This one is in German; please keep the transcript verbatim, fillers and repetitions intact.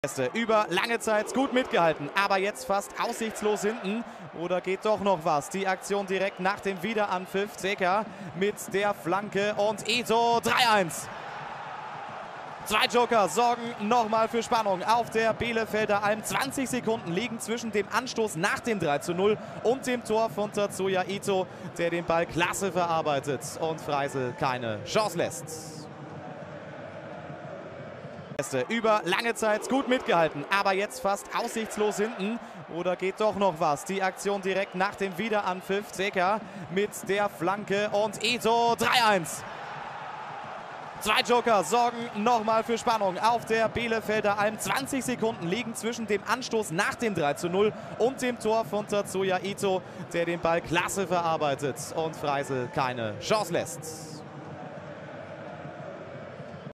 Über lange Zeit gut mitgehalten, aber jetzt fast aussichtslos hinten. Oder geht doch noch was? Die Aktion direkt nach dem Wiederanpfiff. Zeka mit der Flanke und Ito drei eins. Zwei Joker sorgen nochmal für Spannung auf der Bielefelder Alm. zwanzig Sekunden liegen zwischen dem Anstoß nach dem drei zu null und dem Tor von Tatsuya Ito, der den Ball klasse verarbeitet und Freisel keine Chance lässt. Über lange Zeit gut mitgehalten, aber jetzt fast aussichtslos hinten. Oder geht doch noch was? Die Aktion direkt nach dem Wiederanpfiff. Zeka mit der Flanke und Ito drei eins. Zwei Joker sorgen nochmal für Spannung auf der Bielefelder Alm. zwanzig Sekunden liegen zwischen dem Anstoß nach dem drei zu null und dem Tor von Tatsuya Ito, der den Ball klasse verarbeitet und Freisel keine Chance lässt.